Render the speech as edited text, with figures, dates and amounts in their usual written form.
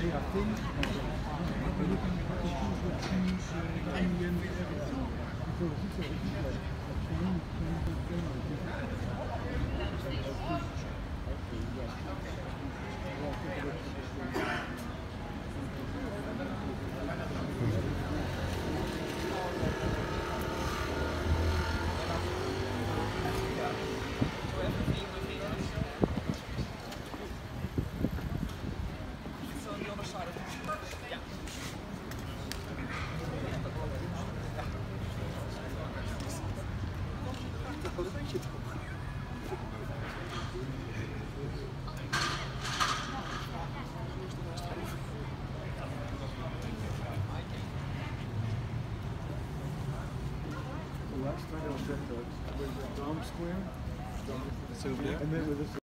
Last time I was at the Dome Square, It's over there? and then with this.